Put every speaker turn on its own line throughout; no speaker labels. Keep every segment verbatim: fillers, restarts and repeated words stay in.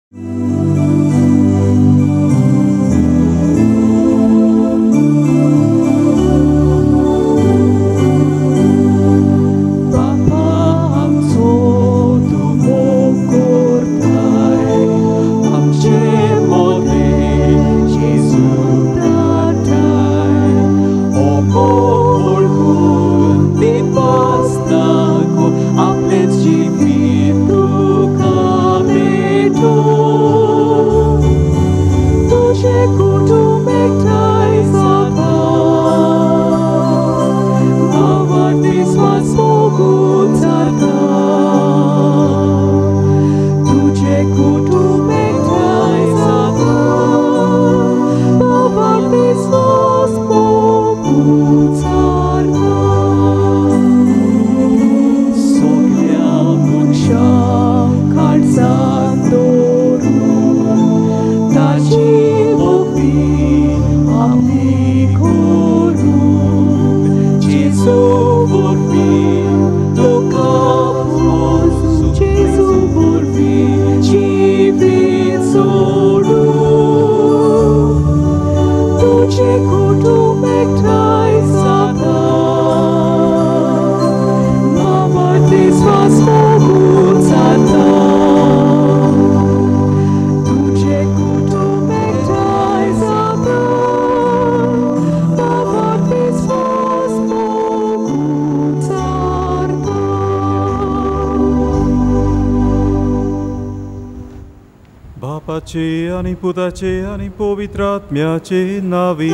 बापाचे आणि पुताचे आणि पवित्रात्म्याचे नावी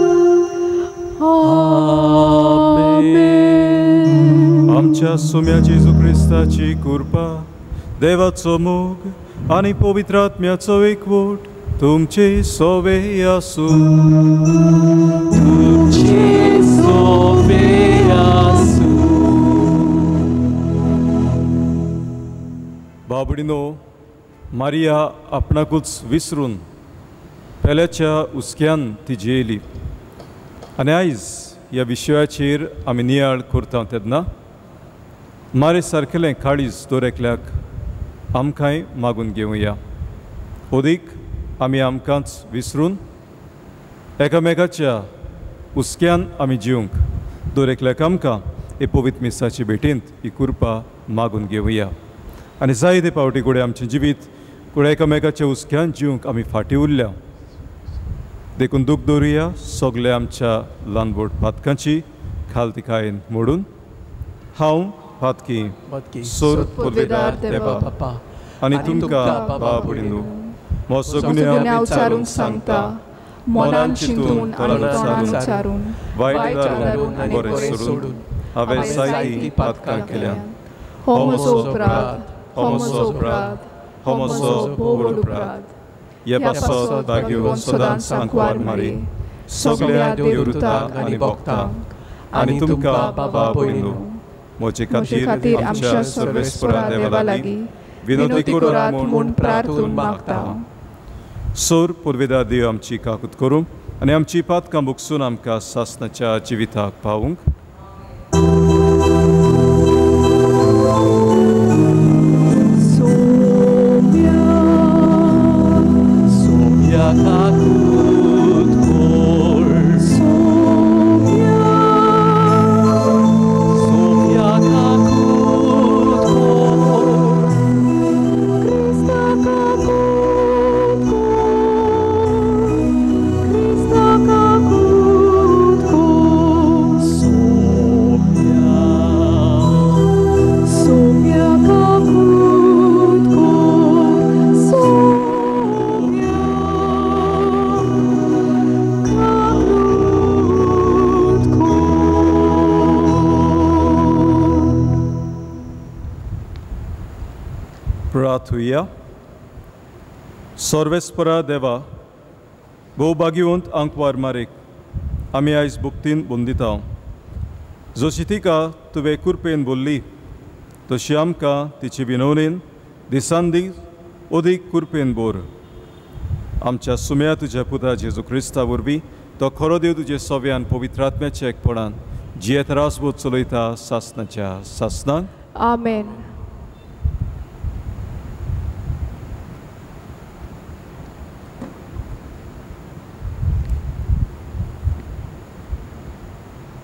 आमेन. आमच्या सुम्या जेजू ख्रिस्ताची कृपा, देवाचो मोग आणि पवित्रात्म्याचो एकवट तुमचे सोवे आसूं. तुमचे सोवे आसूं. बाबडीनो, मारिया आपणाकूच विसरून पेल्याच्या उस्क्यान ती जेली आनी आयज ह्या विशयाचेर आमी नियाळ करता तेन्ना मारे सारकेलें काळीज दोरेकल्याक आमकांय मागून घेवया. ओदीक आमी आमकांच विसरून एकामेकाच्या उस्क्यान आमी जिवंक दोरेकल्याक आमकां हे पवित्र मिसाची भेटेंत ही कृपा मागून घेवया. आनी जायते पावटी घोडे आमचें जिवीत घोडे एकामेकाच्या उस्क्यान जिवंक आमी फाटीं उरल्या देखून दूख दवरुया सगळे आमच्या ल्हान व्हड पातकांची खालतिकायेन मोडून. हांव पातकी सोर पुर्वेदार देवा आनी तुमकां बाबडीनो मोसो गुन्यांव विचारून सांगता, मोनान चिंतून आनी तोंडान विचारून वायट जारून आनी बरें सोडून हांवें जायतीं पातकां केल्यात. हो म्हजो अपराध, हो म्हजो अपराध, हो म्हजो व्हड अपराध. ह्या पासत दागेवन सदांच सांकवार मारी सगळ्या देवदूतांक आनी भक्तांक आनी तुमकां बाबा भयणो म्हजे खातीर आमच्या सर्वेस्परा देवा लागीं विनोदी करात म्हूण प्रार्थून मागता. सोर पुर्वेदार देव आमची काकूत करूं आनी आमची पातकां बुकसून आमकां सासणाच्या जिविताक पावूंक. प्रार्थुया. सर्वेस्परा देवा, भोवभाग्यवंत आंकवार मारेक आमी आयज भुक्तीन बंदिता. जशी तिका तुवें कृपेन बोल्ली तशी आमकां तिचे विनवणेन दिसान दीस अदीक कृपेन बोर. आमच्या सुम्या तुज्या पुता जेजू क्रिस्ता वरवीं तो खरो देव तुजे सव्यान पवित्रात्म्याच्या एकपणान जियेत रासबोध चलयता सासणाच्या सासणाक.
आमेन.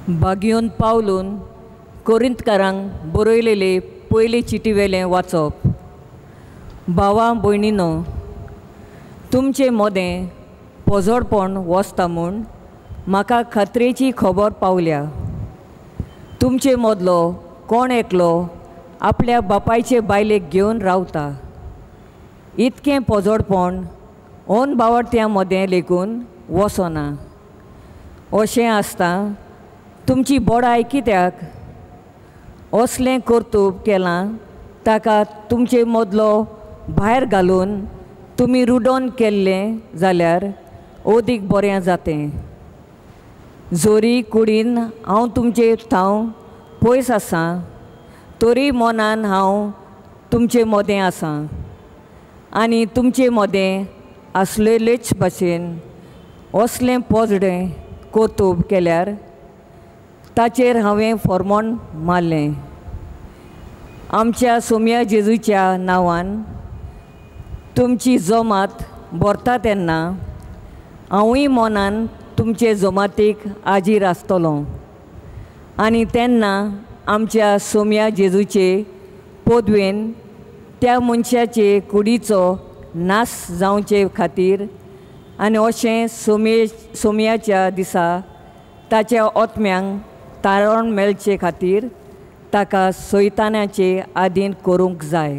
बागयोन पावलून कोरिंतकारांक बरयलेले पयले चिटीवेलें वाचप. भावा भयणीनो, तुमचे मोदें पोजोडपण वसता म्हूण म्हाका खात्रेची खबर पावल्या. तुमचे मदलो कोण एकलो आपल्या बापायचे बायलेक घेवन रावता. इतकें पोजोडपण ओन भावार्थ्यां मदें लेगून वसना. अशें आसता तुमची बोडाय कित्याक? असलें कर्तूब केलां ताका तुमचे मदलो भायर घालून तुमी रुडोन केल्लें जाल्यार ओदीक बरें जातें. जोरी कुडीन हांव तुमचे थाव पयस आसां, तरी मनान हांव तुमचे मोदें आसां. आनी तुमचे मोदें आसलेलेच भाशेन असलें पोजडें कर्तूब केल्यार ताचेर हांवें फर्मोण मारलें. आमच्या सोम्या जेजूच्या नांवान तुमची जमात भरता तेन्ना हांवूय मनान तुमचे जमातीक हाजीर आसतलों. आनी तेन्ना आमच्या सोम्या जेजूचे पोदवेन त्या मनशाचे कुडीचो नाश जावचे खातीर आनी अशें सोमे सोम्याच्या दिसा ताच्या ओतम्यांक तारण मेळचे खातीर ताका सैतानाचे आधीन करूंक जाय.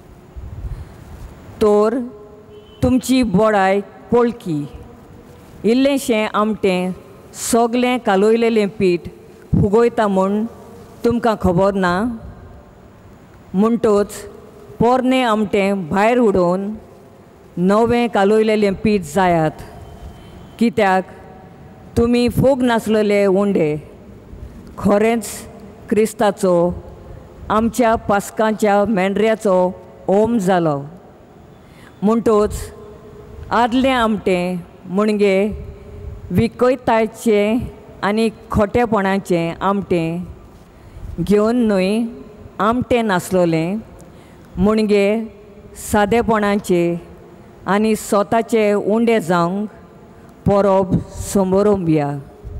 तर तुमची बोडाय कोळकी, इल्लेशें आमटें सगलें कालोयलेलें पीठ फुगयता म्हूण तुमकां खबर ना? म्हणटच पोरनें आमटें भायर उडोवन नवें कालोयलेलें पीठ जायात. कित्याक तुमी फोग नासलेले उंडे खरेंच क्रिस्ताचो आमच्या पास्कांच्या मेंढऱ्याचो ओम जालो. म्हणटच आदलें आमटें मुणगे विकयतायेचें आनी खोटेपणाचें आमटें घेवन न्हय आमटें नासलोलें मुणगे सादेपणाचें आनी स्वताचें उंडें जावंक परब समोरुंबिया.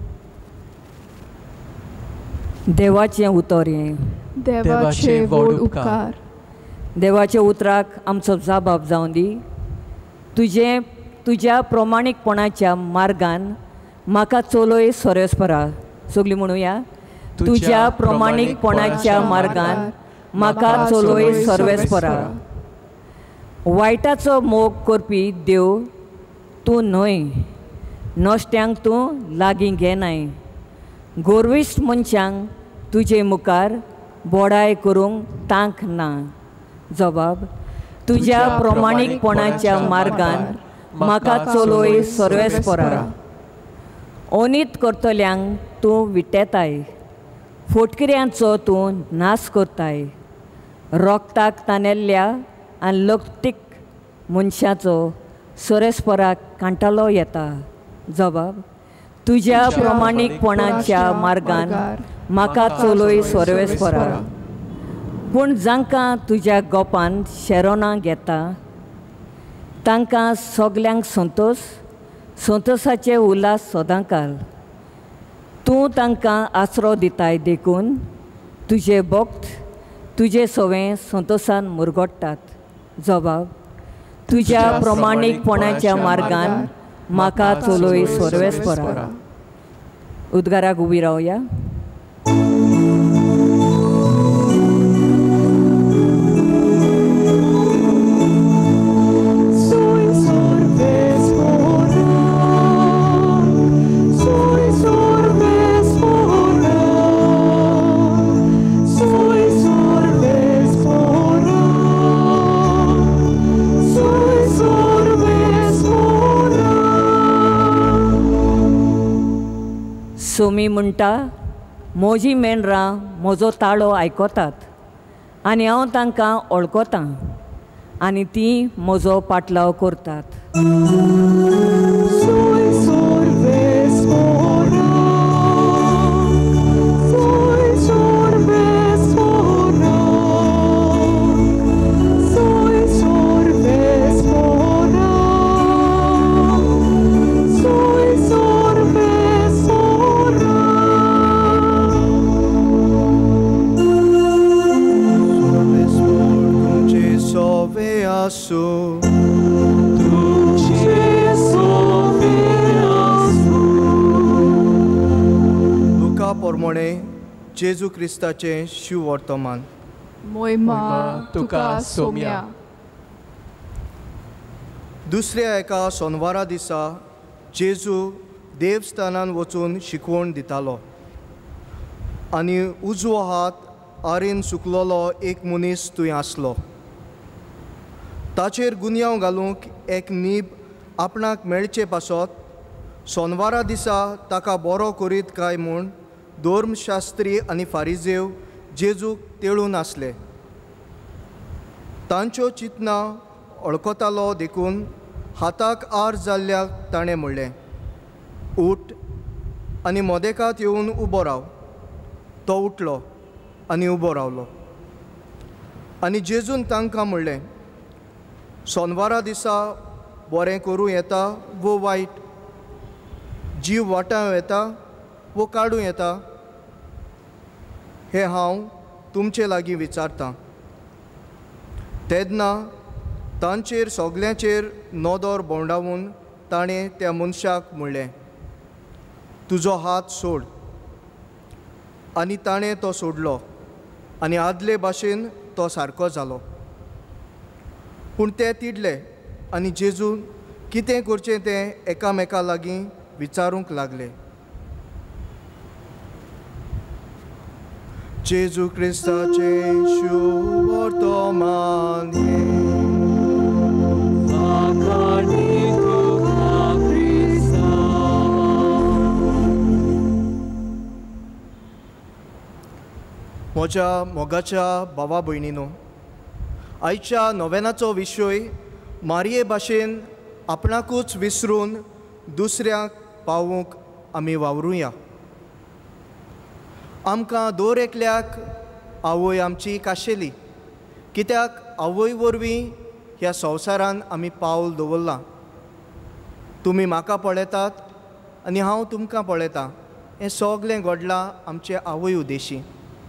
देवाचें उतोरें.
देवाचे व्हड उपकार.
देवाच्या उतराक आमचो जाबाब जावं दी. तुजें तुज्या प्रमाणीकपणाच्या मार्गान म्हाका चलोय सोरेस्परा. सगलीं म्हणुया, तुज्या प्रमाणीकपणाच्या मार्गान म्हाका चलोय सर्वेस्परा. वायटाचो मोग करपी देव तूं न्हय, नश्ट्यांक तूं लागीं घेनाय. गोरविश्ट मनशांक तुजे मुखार बोडाय करूंक तांक ना. जबाब, तुज्या प्रमाणीकपणाच्या मार्गान म्हाका चलोय सर्वेस्परा. ओनीत करतल्यांक तूं विटेताय, फोटकिऱ्यांचो तूं नाश करताय. रोगताक तानेल्ल्या आनी लकतीक मनशाचो सर्वेस्पराक कांटालो येता. जबाब, तुज्या प्रमाणीकपणाच्या मार्गान म्हाका चलोय सर्वेस्परा. पूण जांकां तुज्या गोपान शेरोना घेता तांकां सगल्यांक संतोश, संतोशाचे उल्हास सदां घाल. तूं तांकां आसरो दिताय देखून तुजे भक्त तुजे सवें संतोशान मुरगोडटात. जबाब, तुज्या प्रमाणीकपणाच्या मार्गान म्हाका चलोय सर्वेस्परा. उद्गाराक उबी रावया. सोमी म्हणटा, म्हजी मेंढरां म्हजो ताळो आयकतात आनी हांव तांकां वळखतां आनी तीं म्हजो पाटलाव करतात.
आसूं लुका पोरमोणे जेजू क्रिस्ताचें शिव वर्तमान.
मोहिमा तुका सोम्या.
दुसऱ्या एका सोनवारा दिसा जेजू देवस्थानान वचून शिकवण दितालो आनी उजवो हात आरेन सुकलोलो एक मनीस थंय आसलो. ताचेर गुन्यांव घालूंक एक नीब आपणाक मेळचे पासत सोनवारा दिसा ताका बरो करीत काय म्हूण धर्मशास्त्री आनी फारिजेव जेजूक तेळून आसले. तांच्यो चिंतना वळखतालो देखून हाताक आर जाल्ल्याक ताणें म्हणलें, उठ आनी मोदेकांत येवन उबो राव. तो उठलो आनी उबो रावलो. आनी जेजून तांकां म्हणलें, सोनवारा दिसा बरें करूं येता वो वायट, जीव वाटाव येता वो काडूं येता, हें हांव तुमचे लागीं विचारतां. तेन्ना तांचेर सोगल्यांचेर नदर भोंवडावून ताणें त्या मनशाक म्हणलें, तुजो हात सोड. आनी ताणें तो सोडलो आनी आदले भाशेन तो सारको जालो. पूण ते तिडले आनी जेजून कितें करचें तें एकामेका लागीं विचारूंक लागले. जेजू क्रिस्ताचें शुभ वर्तमान म्हज्या मोगाच्या भावा भयणीनो, आयच्या नोवेनाचो विशय मारये भाशेन आपणाकूच विसरून दुसऱ्यांक पावूंक आमी वावरुया. आमकां दर एकल्याक आवय आमची खाशेली, कित्याक आवय वरवीं ह्या संवसारान आमी पावल दवरलां. तुमी म्हाका पळयतात आनी हांव तुमकां पळयतां, हें सगलें घडलां आमचे आवय उदेशी.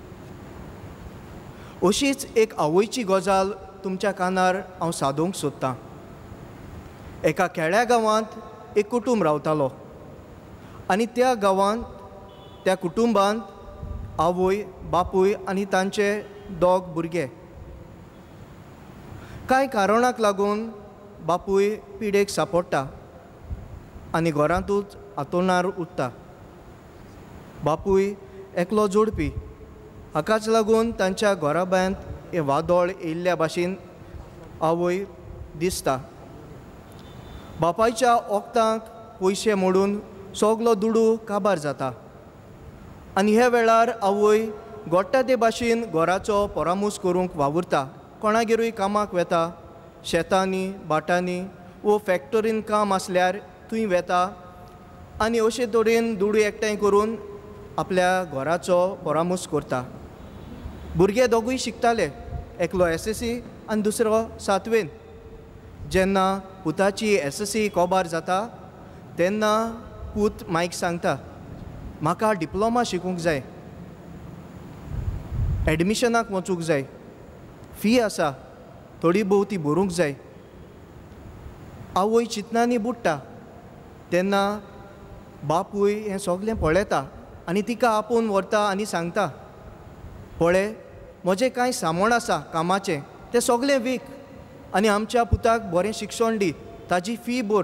अशीच एक आवयची गजाल तुमच्या कानार हांव सादूंक सोदतां. एका खेड्या गांवांत एक कुटूंब रावतालो आनी त्या गांवांत त्या कुटुंबांत आवय, बापूय आनी तांचे दोग भुरगे. कांय कारणाक लागून बापूय पिडेक सांपडटा आनी घरांतूच हातोणार उरता. बापूय एकलो जोडपी, हाकाच लागून तांच्या घराब्यांत हे वादळ येयल्ल्या भाशेन आवय दिसता. बापायच्या ओक्तांक पयशे मोडून सगलो दुडू काबार जाता आनी हे वेळार आवय घोडटा ते भाशेन घराचो परामूस करूंक वावुरता. कोणागेरूय कामाक वेता, शेतांनी, भाटांनी वो फॅक्टरीन काम आसल्यार थंय वेता आनी अशे तरेन दुडू एकठांय करून आपल्या घराचो परामूस करता. भुरगे दोगूय शिकताले, एकलो एस एस सी आनी दुसरो सातवेन. जेन्ना पुताची एस एस सी कोबार जाता तेन्ना पूत मायक सांगता, म्हाका डिप्लोमा शिकूंक जाय, एडमिशनाक वचूंक जाय, फी आसा थोडी भोवती भरूंक जाय. आवय चिंतनांनी बुडटा तेन्ना बापूय हें सगलें पळयता आनी तिका आपोवन व्हरता आनी सांगता, पळय म्हजें कांय सामण आसा कामाचें, तें सगलें वीक आनी आमच्या पुताक बरें शिक्षण दी, ताजी फी भर.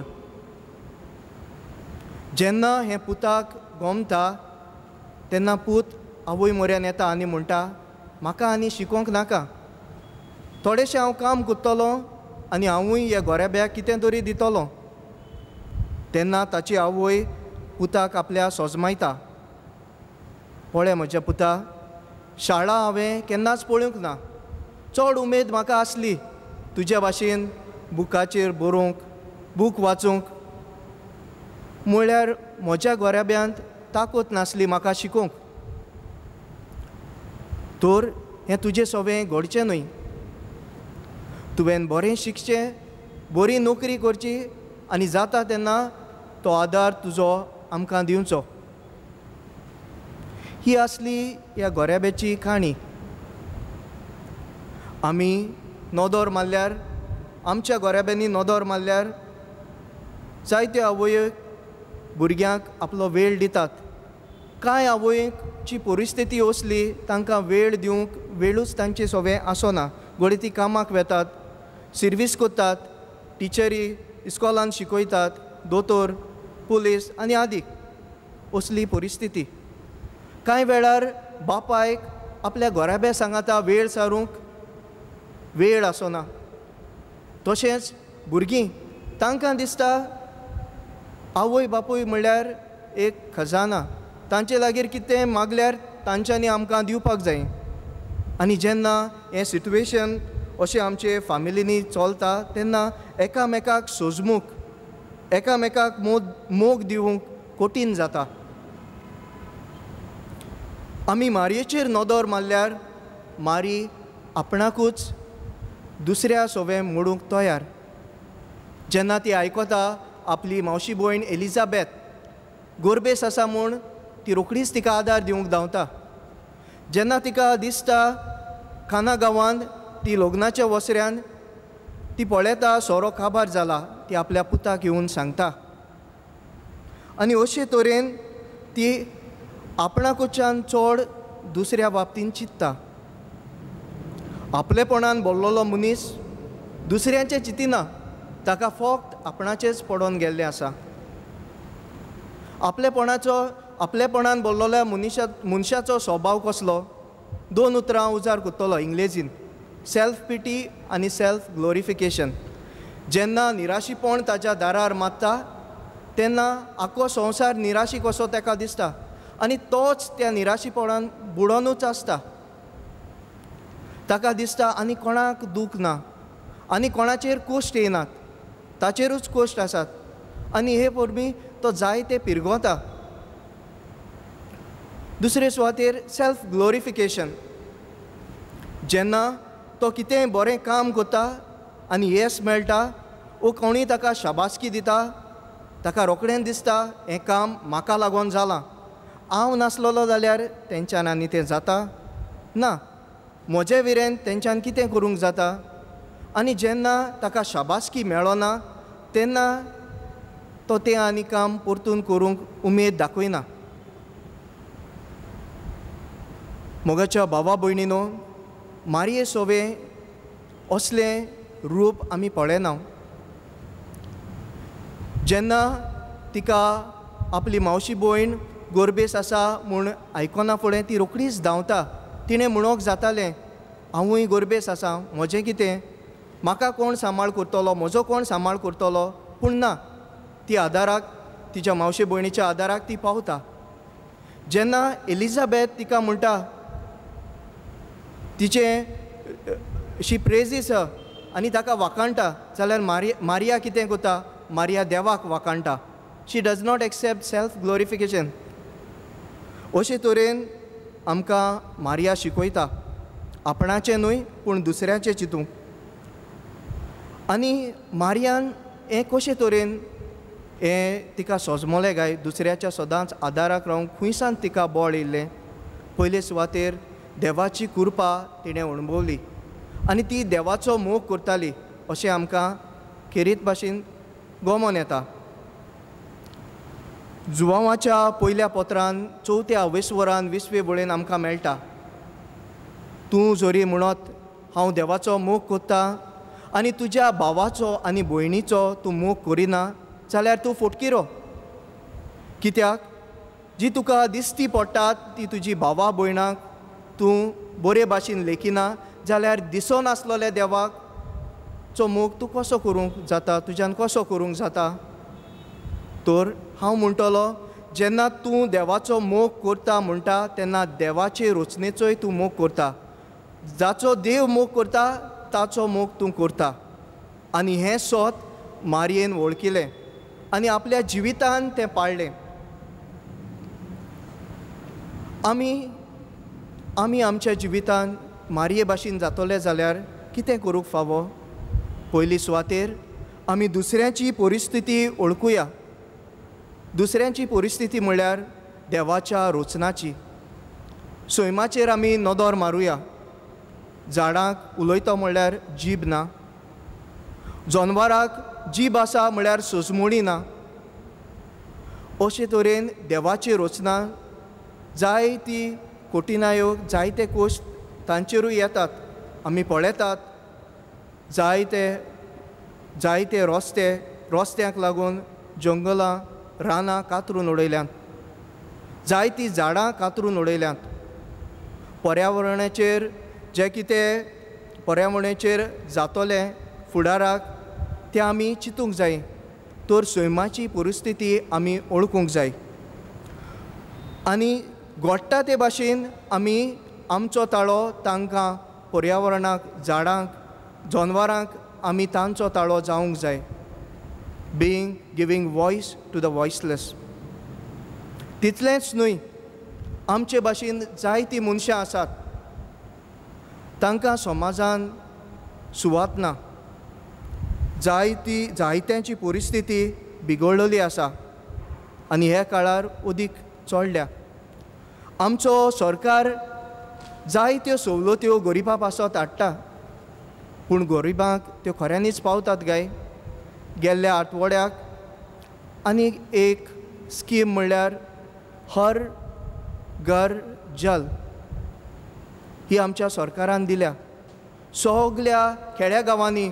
जेन्ना हें पुताक गोमता तेन्ना पूत आवय म्हऱ्यान येता आनी म्हणटा, म्हाका आनी शिकोवंक नाका, थोडेशें हांव काम करतलों आनी हांवूय ह्या गोऱ्याब्याक कितें तरी दितलों. तेन्ना ताची आवय पुताक आपल्या सोजमायता, पळय म्हज्या पुता, शाळा हांवें केन्नाच पळोवंक ना, चड उमेद म्हाका आसली तुज्या भाशेन बुकाचेर बरोवंक, बूक वाचूंक, म्हळ्यार म्हज्या गोऱ्याब्यांत ताकत नासली म्हाका शिकोवंक. तर हें तुजें सवें घडचें न्हय. तुवें बरें शिकचें, बरी नोकरी करची आनी जाता तेन्ना तो आदार तुजो आमकां दिवचो. ही आसली ह्या गोऱ्याब्याची काणी. आमी नदर मारल्यार आमच्या गोऱ्याब्यांनी नदर मारल्यार जायत्यो आवय भुरग्यांक आपलो वेळ दितात. कांय आवयची परिस्थिती असली तांकां वेळ दिवंक वेळूच तांचे सगळें आसना. घोडी ती कामाक वेतात, सर्वीस करतात, टिचरी इस्कॉलान शिकयतात, दोतोर, पुलीस आनी आदीक असली परिस्थिती. कांय वेळार बापायक आपल्या घोराब्या सांगाता वेळ सारूंक वेळ आसना. तशेंच भुरगीं तांकां दिसता आवय बापूय म्हणल्यार एक खजाना, तांचे लागीर कितें मागल्यार तांच्यांनी आमकां दिवपाक जाय. आनी जेन्ना हें सिट्युएशन अशें आमचे फामिलींनी चलता तेन्ना एकामेकाक सोजमूक, एकामेकाक मोग मोग दिवंक कठीण जाता. आमी मारयेचेर नदर मारल्यार मारी आपणाकूच दुसऱ्या सवें मोडूंक तयार. जेन्ना ती आयकता आपली मावशी भयण एलिझाबेथ गोरबेस आसा म्हूण ती रोखडीच तिका आदार दिवंक धांवता. जेन्ना तिका दिसता खाना गांवांत ती लग्नाच्या वसऱ्यान ती पळयता सोरो काबार जाला, ती आपल्या पुताक येवन सांगता. आनी अशे तरेन ती आपणाकूच्यान चड दुसऱ्या बाबतींत चिंतता. आपलेपणान बोल्लोलो मनीस दुसऱ्यांचें चिंतिना, ताका फक्त आपणाचेंच पडोन गेल्लें आसा. आपलेपणाचो आपलेपणान बोल्लोल्या मनशा मनशाचो स्वभाव कसलो? दोन उतरां उजार करतलो इंग्लिजीन, सेल्फ पिटी आनी सेल्फ ग्लोरिफिकेशन. जेन्ना निराशीपण ताच्या दारार मारता तेन्ना आख्खो संवसार निराशी कसो ताका दिसता आनी तोच त्या निराशीपणान बुडोनूच आसता. ताका दिसता आनी कोणाक दूख ना, आनी कोणाचेर कोश्ट येनात, ताचेरूच कोश्ट आसात. आनी हे परबीं तो जायते पिरगोता. दुसरे सुवातेर सेल्फ ग्लोरिफिकेशन. जेन्ना तो कितेंय बरें काम करता आनी येस मेळटा वो कोणीय ताका शाबासकी दिता, ताका रोखडें दिसता हें काम म्हाका लागून जालां. हांव नासलोलो जाल्यार तेंच्यान आनी तें जाता ना, म्हजे विरेन तेंच्यान कितें करूंक जाता. आनी जेन्ना ताका शाबासकी मेळना तेन्ना तो तें आनी काम परतून करूंक उमेद दाखयना. मोगाच्या भावा भयणीनो, मारये सोवे असलें रूप आमी पळयना. जेन्ना तिका आपली मावशी भयण गोरबेस आसा म्हूण आयकना फुडें ती रोखडीच धांवता. तिणें म्हणोंक जातालें हांवूय गोरबेस आसां, म्हजें कितें, म्हाका कोण सांबाळ करतलो, म्हजो कोण सांबाळ करतलो. पूण ना, ती आदाराक, तिच्या मावशे भयणीच्या आदाराक ती पावता. जेन्ना एलिझाबेथ तिका म्हणटा तिचे शी प्रेजीस आनी ताका वाखाणटा, जाल्यार मारिया मारिया कितें करता? मारिया देवाक वाखाणटा. She does not accept self glorification. अशे तरेन आमकां मारिया शिकयता आपणाचें न्हय पूण दुसऱ्याचें चिंतूंक. आनी मारियान हें कशे तरेन हें तिका सोजमोलें काय, दुसऱ्याच्या सदांच आदाराक रावंक खुंयसान तिका बळ येयल्लें. पयले सुवातेर देवाची कृपा तिणें अणभवली आनी ती देवाचो मोग करताली अशें आमकां खेरीत भाशेन गोमोन येता. जुवांवाच्या पयल्या पत्रान चवथ्या अवेस्वरान विसवे वळेन आमकां मेळटा, तूं जोरी म्हणत हांव देवाचो मोग करता आनी तुज्या भावाचो आनी भयणीचो तूं मोग करिना जाल्यार तूं फोटकिरो. कित्याक जी तुका दिसती पडटात ती तुजी भावा भयणाक तूं बरे भाशेन लेखिना जाल्यार दिसोन आसलोल्या देवाक चो मोग तूं कसो करूंक जाता, तुज्यान कसो करूंक जाता. तर हांव म्हणटलो जेन्ना तूं देवाचो मोग करता म्हणटा तेन्ना देवाचे रचनेचोय तूं मोग करता. जाचो देव मोग करता ताचो मोग तूं करता. आनी हें सोत मारयेन वळखिलें आनी आपल्या जिवितान तें पाळलें. आमी आमी आमच्या जिवितान मारये भाशेन जातले जाल्यार कितें करूंक फावो? पयली सुवातेर आमी दुसऱ्याची परिस्थिती ओळखुया. दुसऱ्यांची परिस्थिती म्हळ्यार देवाच्या रचनाची. सैमाचेर आमी नदर मारुया. झाडांक उलयता म्हळ्यार जीब ना. जनवराक जीब आसा म्हळ्यार सोजमोळी ना, अशे तरेन देवाची रचना जाय ती कठिनायो जायते कोश्ट तांचेरूय येतात. आमी पळयतात जायते जायते रस्ते रस्त्यांक लागून जंगलां रानां कातरून उडयल्यांत, जायतीं झाडां कातरून उडयल्यांत. पर्यावरणाचेर जे कितें पर्यावरणाचेर जातोलें फुडाराक तें आमी चिंतूंक जाय. तर सैमाची परिस्थिती आमी ओळखूंक जाय आनी घडटा ते भाशेन आमी आमचो ताळो तांकां पर्यावरणाक झाडांक जनवरांक आमी तांचो ताळो जावंक जाय. Being giving voice to the voiceless. तितलेंच न्हय, आमचे भाशेन जायतीं मनशां आसात तांकां समाजान सुवात ना. जायती जायत्यांची परिस्थिती बिगडलेली आसा आनी ह्या काळार अदीक चडल्या. आमचो सरकार जायत्यो सवलत्यो गरिबां पासत हाडटा, पूण गरिबांक त्यो खऱ्यांनीच पावतात काय? गेल्ल्या आठवड्याक आनी एक स्कीम म्हणल्यार हर घर जल ही आमच्या सरकारान दिल्या. सगल्या खेड्या गांवांनी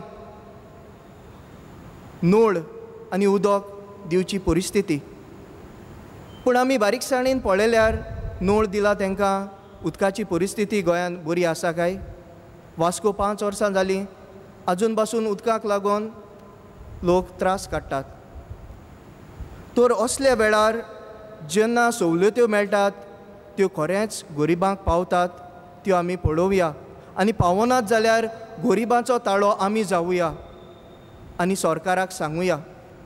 नळ आनी उदक दिवची परिस्थिती. पूण आमी बारीकसाणेन पळयल्यार नळ दिला तांकां उदकाची परिस्थिती गोंयांत बरी आसा काय? वास्को पांच वर्सां जालीं आजून पासून उदकाक लागून लोक त्रास काडटात. तर असल्या वेळार जेन्ना सवलत्यो मेळटात त्यो खरेंच गरिबांक पावतात त्यो आमी पळोवया आनी पावनात जाल्यार गरिबांचो ताळो आमी जावुया आनी सरकाराक सांगुया.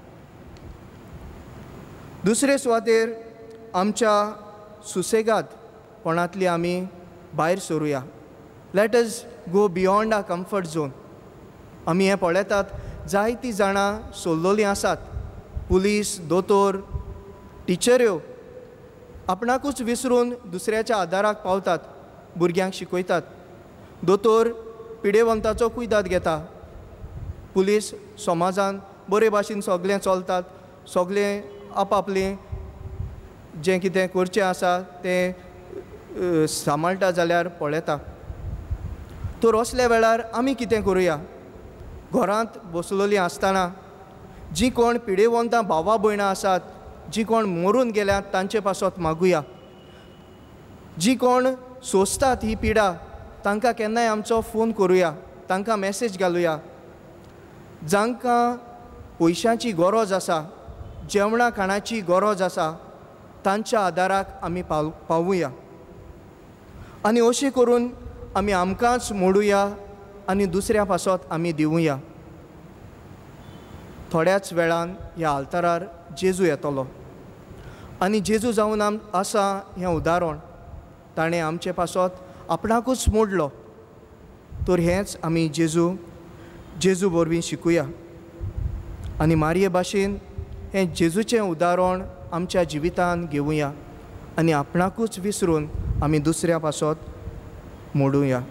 दुसरे सुवातेर आमच्या सुसेगादपणांतली आमी भायर सरुया. Let us go beyond a comfort zone. आमी हें पळयतात जायतीं जाणां सोल्लोलीं आसात. पुलीस, दोतोर, टिचऱ्यो आपणाकूच विसरून दुसऱ्याच्या आदाराक पावतात, भुरग्यांक शिकयतात. दोतोर पिडेवंताचो कुयदाद घेता. पुलीस समाजान बरे भाशेन सगळें चलतात, सगळें आपआपलें जें कितें करचें आसा तें सांबाळटा जाल्यार पळयता. तर असल्या वेळार आमी कितें करुया? घरांत बसलोलीं आसतना जीं कोण पिडेवंतां भावां भयणां आसात, जीं कोण मरून गेल्यात तांचे पासत मागुया. जीं कोण सोंसतात ही पिडा तांकां केन्नाय आमचो फोन करुया, तांकां मॅसेज घालुया. जांकां पयशांची गरज आसा, जेवणा खाणाची गरज आसा, तांच्या आदाराक आमी पाव पावुया आनी अशें करून आमी आमकांच मोडुया आनी दुसऱ्या पासत आमी दिवुया. थोड्याच वेळान ह्या आल्तारार जेजू येतलो आनी जेजू जावन आम आसा हें उदाहरण ताणें आमचे पासत आपणाकूच मोडलो. तर हेंच आमी जेजू जेजू वरवीं शिकुया आनी मारये भाशेन हें जेजूचें उदाहरण आमच्या जिवितान घेवुया आनी आपणाकूच विसरून आमी दुसऱ्या पासत मोडुया.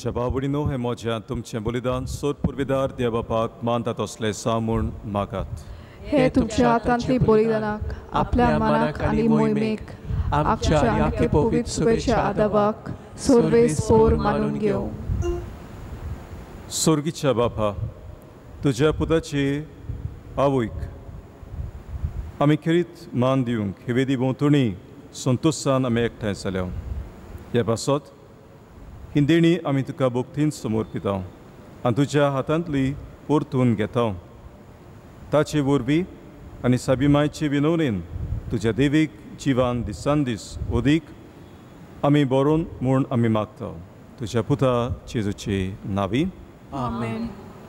मोच्या भावडीनो हे मोज्या तुमचें बलिदान सोद पुर्विदार देव बापाक मानतात असले सामूण मागात.
हे तुमच्या हातांतली बलिदानाक आपल्या मनाक आनी मोहिमेक आमच्या आमचे पवित्र सुबेच्या आदाबाक सोर्वेस पोर मानून घेव.
स्वर्गीच्या बापा, तुज्या पुताची आवयक आमी खेरीत मान दिवंक हे वेदी भोंवतणी संतोशान आमी एकठांय जाल्या. हे पासत ही देणी आमी तुका भोगतीन समर्पिता आनी तुज्या हातांतली परतून घेता. ताचे वरवीं आनी साबिमायचे विनवणेन तुज्या देवीक जिवान दिसान दीस ओदीक आमी बरोवन म्हूण आमी मागता. तुज्या पुता जेजूचे नांवी
आमेन.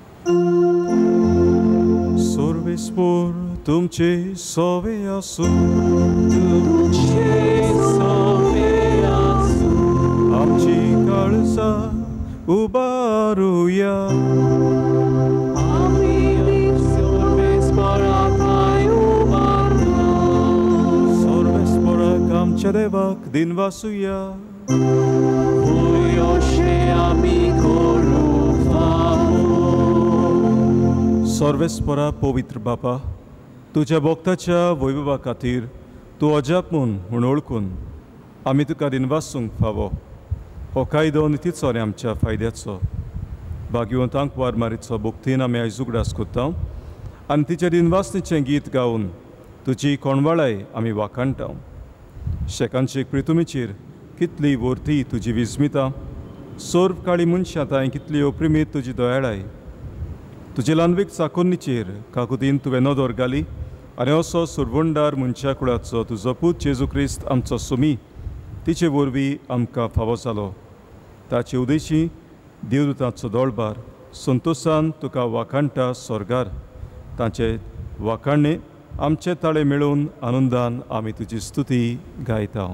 सोर्वेस्पोर तुमचे सोवे आसूं, आमची काळजा उबारुया. सोर्वेस्पोराक आमच्या देवाक दिन वासुया. सर्वेस्परा पवित्र बापा, तुज्या भक्ताच्या वैभवा खातीर तूं अजाप म्हूण म्हूण ओळखून आमी तुका दिनवासूंक फावो. हो कायदो नितीचो आनी आमच्या फायद्याचो भाग्यवंतांक वार मारीचो भक्तीन आमी आयज उगडास कोत्ता आनी तिच्या दिनवासणीचें गीत गावन तुजी कोणवाळाय आमी वाखाणटा. शेकांचे प्रितुमीचेर कितली वर्ती तुजी विस्मिता, सोर्व काळी मनशां तांय कितली अप्रिमीत तुजी दयाळाय. तुजे ल्हानवीक चाकोन्नीचेर काकुतीन तुवें नदर घाली आनी असो सुरवंडार मनशा कुळाचो तुजो पूत जेजू क्रिस्त आमचो सुमी तिचे वरवीं आमकां फावो जालो. ताचे उदेशी देवदूतांचो दोळबार संतोशान तुका वाखाणटा स्वर्गार. तांचे वाखाणणे आमचे ताळे मेळून आनंदान आमी तुजी स्तुती गायता.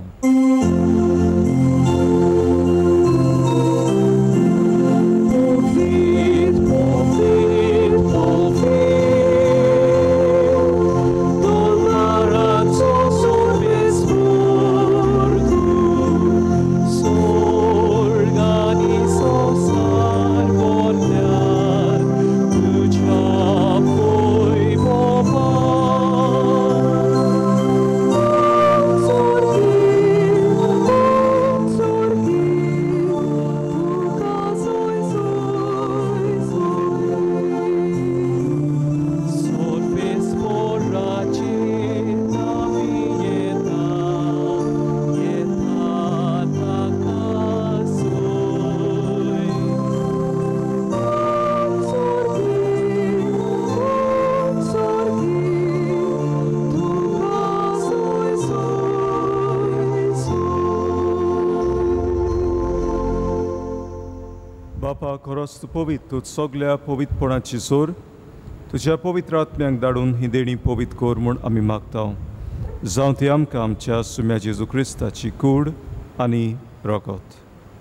बापा खरोच तूं पवित्र, तूं सगल्या पवित्रपणाची जोर तुज्या पवित्र आत्म्यांक धाडून ही देणी पवित्र कोर म्हूण आमी मागता. जावं ती आमकां आमच्या सुम्या जेजू क्रिस्ताची कूड आनी रगत.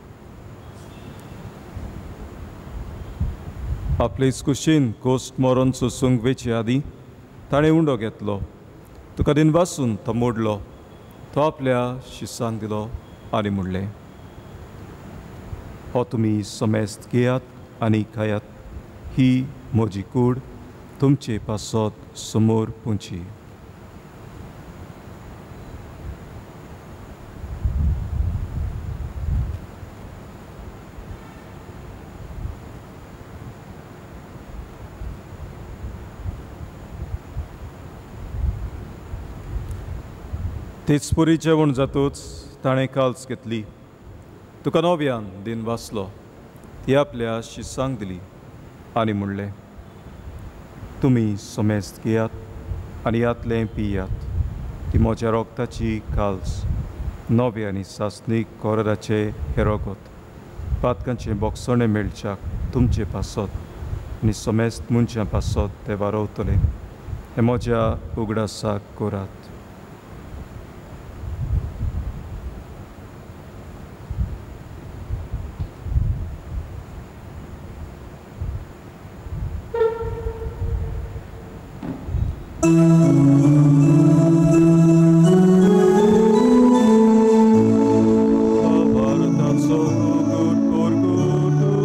आपले इस्कुशीन कोस्ट मरण सोसूंक वेचे आदीं ताणें उंडो घेतलो, तुका दिनवासून तो मोडलो, तो आपल्या शिसांक दिलो आनी म्हणलें, हो तुमी समेस्त घेयात आनी खायात, ही म्हजी कूड तुमचे पासत समोर पुंची. तेच पुरी जेवण जातूच ताणें काल्स घेतली, तुका नव्यान दिन वाचलो, ती आपल्या शिसांक दिली आनी म्हणलें, तुमी समेस्त घेयात आनी यातलें पियात, ती म्हज्या रोगताची काल्स नवे आनी सासणीक कोराचे हे रगत पातकांचें बोगसणें मेळच्याक तुमचे पासत आनी समेस्त मनशां पासत ते वारवतले. हे म्हज्या उगडासाक कोरात. भारताचो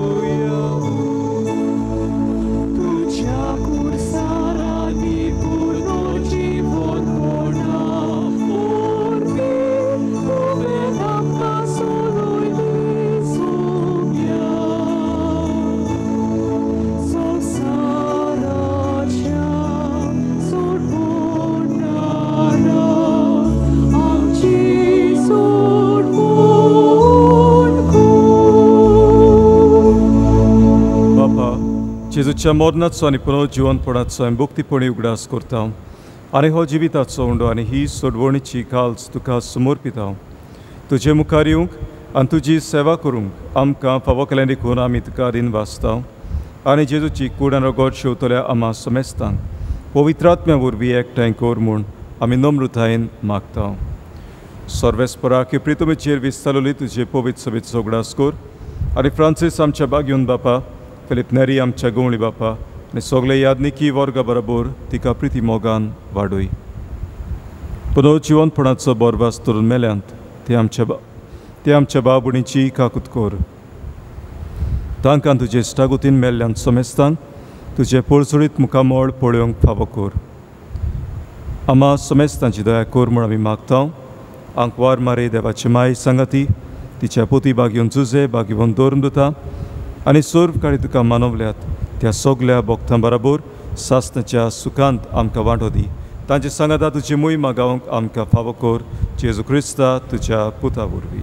जेजूच्या मरणाचो आनी पुनर्जिवनपणाचो हांवें भक्तीपणी उगडास करता आनी हो जिविताचो उंडो आनी ही सोडवणीची काल्स तुका समर्पिता. तुजे मुखार येवंक आनी तुजी सेवा करूंक आमकां फावो केलें देखून आमी तुका दिन वाचता आनी जेजूची कूड आनी रगत शेवतल्या आमा समेस्तांक पवित्रात्म्या वरवीं एकठांय कर म्हूण आमी नम्रतायेन मागता. सर्वेस्पराक प्रितमेचेर विस्तारलोली तुजे पवित्र सभेचो उगडास कर आनी फ्रांसीस आमच्या बागयून बापा, फिलिप नेरी आमच्या गवळी बापा आनी सगळे यादनिकी वर्गा बरोबर तिका प्रिती मोगान वाडय. पुनर्जिवनपणाचो बोरवास धरून मेल्यांत ते आमच्या बा ते आमच्या बाबुणीची काकूत कर. तांकां तुजे इश्टागुतीन मेल्ल्यांत समेस्तांक तुजे पळसुळीत मुखामोळ पळोवंक फावो कर. आमा समेस्तांची दया कर म्हूण आमी मागता. आंकवार मारे देवाची माय सांगाती तिच्या पोती बागयोन झुजे बागयोन दवरून दिता आनी सर्व काळी तुका मानवल्यात त्या सगळ्या भक्तां बरोबर सासणाच्या सुखांत आमकां वांटो दी. तांचे सांगाता तुजी मोहीम गावंक आमकां फावो कर. जेजू क्रिस्ता तुज्या पुता वरवीं.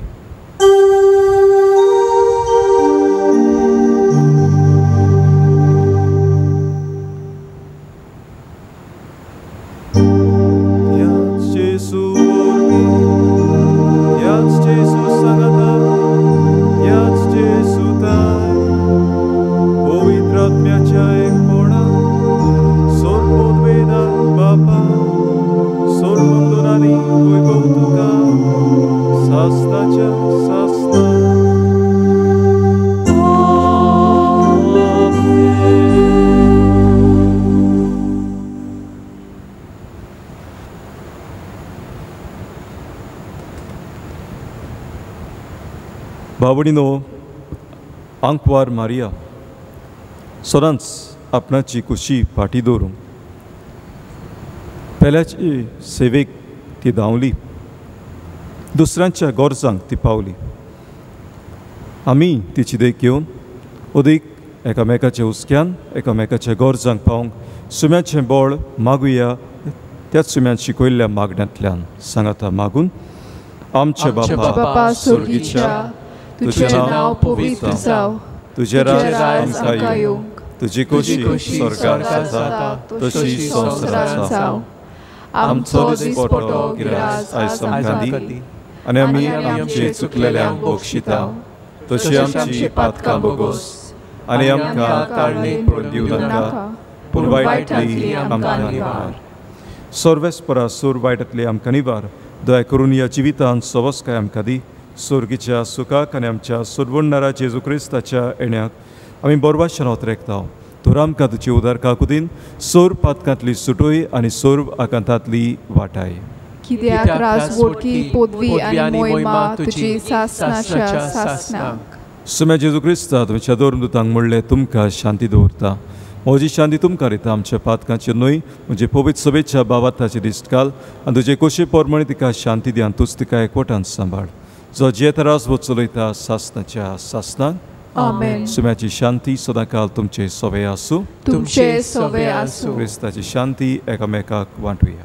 बावडीनो आंकवार मारिया सदांच आपणाची कुशी फाटी दवरूंक पेल्याची सेवेक ती धांवली, दुसऱ्यांच्या गरजांक ती पावली. आमी तिची देख घेवन अदीक एकामेकाच्या हुस्क्यान एकामेकाच्या गरजांक पावंक सुम्याचें बळ मागुया. त्याच सुम्यान शिकयल्ल्या मागण्यांतल्यान सांगाता मागून आमचे बापा सुर्गीच्या
तुझे नाव पवित्र जाव,
तुझे राज आमकां येवंक, तुजी खोशी स्वर्गांत जाता तशी संवसारांत जावं. आमचो दिसपटो गिरास आयज आमकां दी आनी आमी आमचे चुकलेल्यांक बक्षिता तशी आमची पातकां बोगोस आनी आमकां ताळणेक पडून दिवं नाका पूण वायटांतली आमकां निवार. सर्वेस्परा सूर वायटांतली आमकां निवार. दया करून ह्या जिवितांत सवस्काय आमकां दी. सुर्गीच्या सुखाक आनी आमच्या सोडवणणाऱ्या जेजू क्रिस्ताच्या येण्याक आमी बोरवाशान उतरेकता. तर आमकां तुजी उदार काकुदीन सोर पातकांतली सुटोय आनी सोर आकांतांतली वाटाय.
कित्याक राजवटकी पदवी आनी मोहिमा तुजी सासणाच्या सासणाक.
सुम्या जेजू क्रिस्ता तुमच्या दोरदूतांक म्हणलें तुमकां शांती दवरता. म्हजी शांती तुमकां दिता. आमच्या पातकांचेर न्हय म्हणजे पवित्र सभेच्या बाबाताचे दिश्ट घाल आनी तुजे कशे पोरमणी तिका शांती दी आनी तूंच तिका एकवटान सांबाळ. जो जे तरास वो चलयता सासणाच्या सासणाक
आमेन.
सुम्याची शांती सदांकाल तुमचे सवे आसूं.
तुमचे सवे आसूं.
क्रिस्ताची शांती एकामेकाक वांटुया.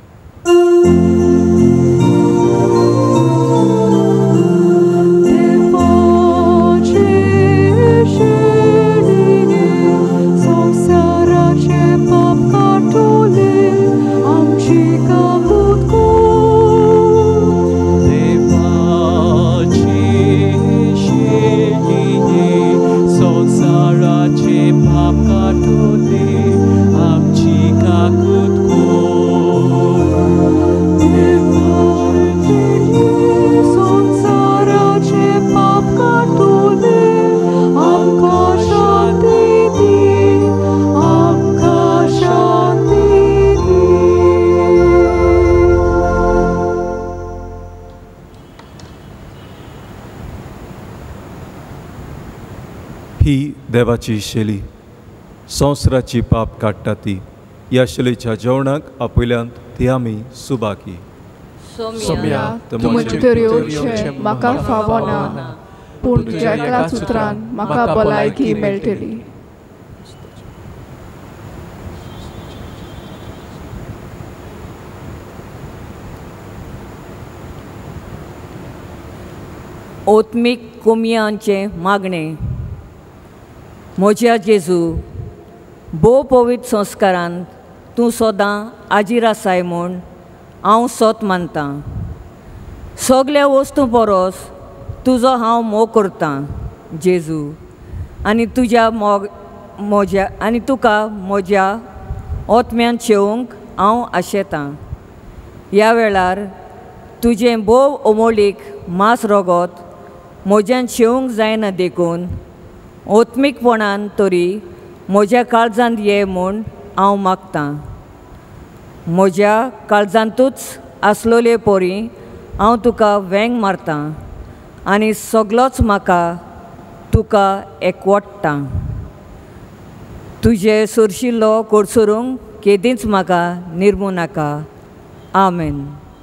ही देवाची शेली संवसाराची पाप काडटा ती. ह्या शेलीच्या जेवणाक आपयल्यांत ती आमी सुबाकी.
सोम्या तूं म्हजे येवचें म्हाका फावो ना, पूण तुज्या एका सुत्रान म्हाका भलायकी मेळटली.
ओत्मीक कोमयांचे मागणे. म्हज्या जेजू भोव पवित्र संस्कारांत तूं सदां आजीर आसाय म्हूण हांव सोत मानतां. सगल्या वस्तू परस तुजो हांव मोग करतां जेजू, आनी तुज्या मोग म्हज्या आनी तुका म्हज्या ओतम्यान शेवूंक हांव आशेतां. ह्या वेळार तुजें भोव अमोलीक मांस रोगोत म्हज्यान शेवूंक जायना देखून ओत्मीकपणान तरी म्हज्या काळजांत ये म्हूण हांव मागतां. म्हज्या काळजांतूच आसलोले पोरी हांव तुका वेंग मारतां आनी सगलोच म्हाका तुका एकवटटां. तुजे सुरशिल्लो कोडसरूंक केदींच म्हाका निर्मू नाका. आमेन.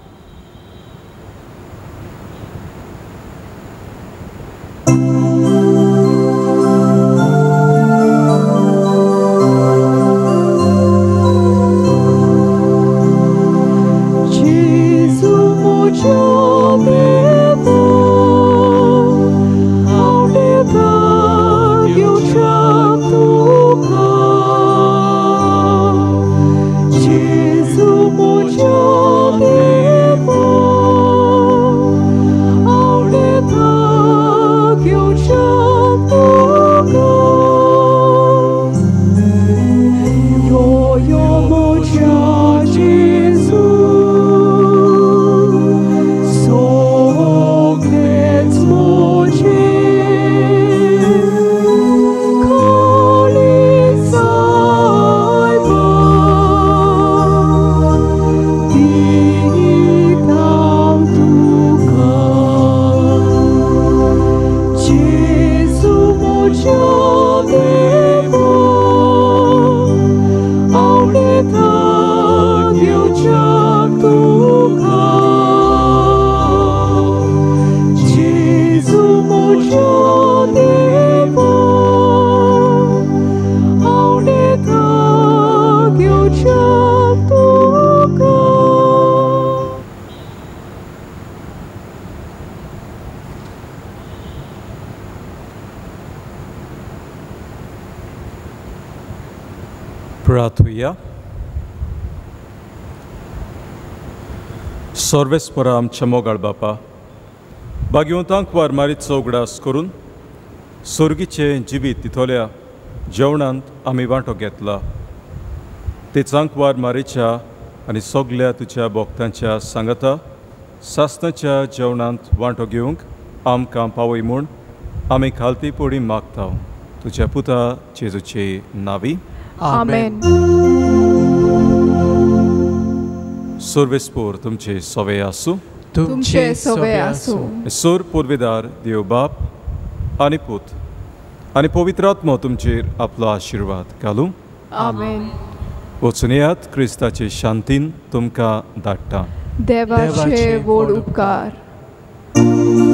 प्रार्थुया. सर्वेस्परा आमच्या मोगाळ बापा, भाग्यवंतांक वार मारीत चौगडास करून सुर्गीचें जिवीत तितोल्या जेवणांत आमी वांटो घेतला. तेचांक वार मारीच्या आनी सगल्या तुज्या भोगतांच्या सांगाता सासणाच्या जेवणांत वांटो घेवंक आमकां पावय म्हूण आमी खालती पोडी मागता तुज्या पुता जेजूचे नांवी.
आमेन.
सर्वेस्पोर तुमचे सवे आसूं.
तुमचे सवे आसूं.
सोर पुर्वेदार देव बाप आनी पूत आनी पवित्र आत्मो तुमचेर आपलो आशिर्वाद घालूं.
आमेन.
वचून येयात, क्रिस्ताचे शांतीन तुमकां धाडटा.
देवाचे व्हड उपकार.